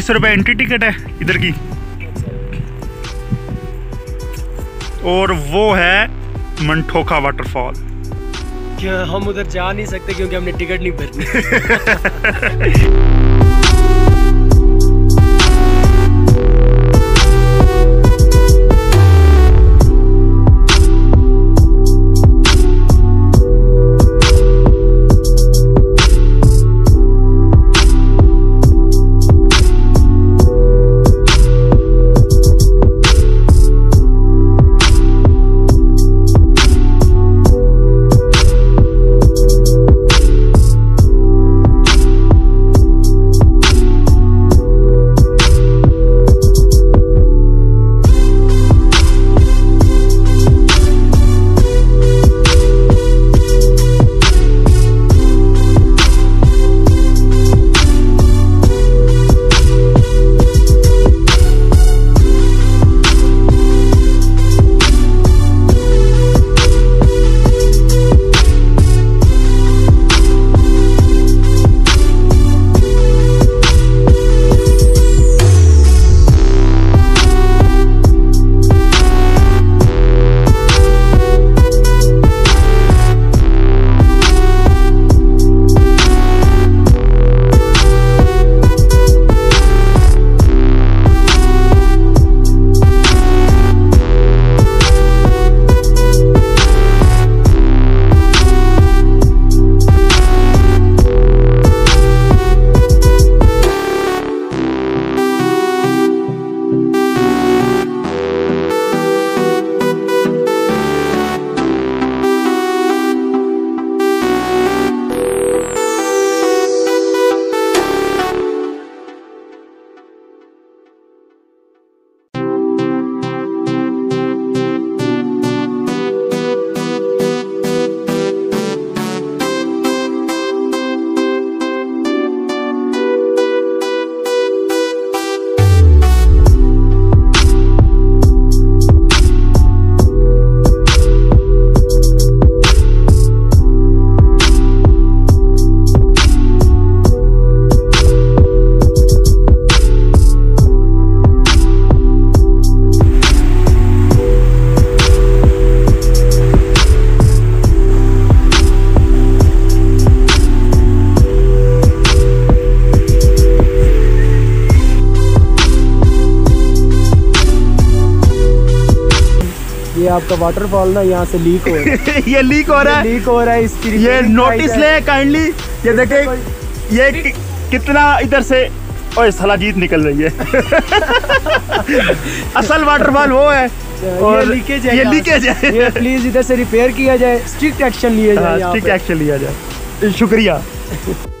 ₹20 entry ticket है इधर की। और वो है मंठोखा वाटरफॉल। क्या हम उधर जा नहीं सकते क्योंकि हमने टिकट नहीं भरनी। ये आपका वाटरफॉल ना यहाँ से लीक हो रहा है। ये लीक हो रहा है इसकी ये नोटिस ले काइंडली। ये देखे ये कितना इधर से ओए साला जीत निकल रही है। असल वाटरफॉल वो है और ये लीकेज है। ये प्लीज इधर से रिपेयर किया जाए, स्ट्रिक्ट एक्शन लिया जाए। शुक्रिया।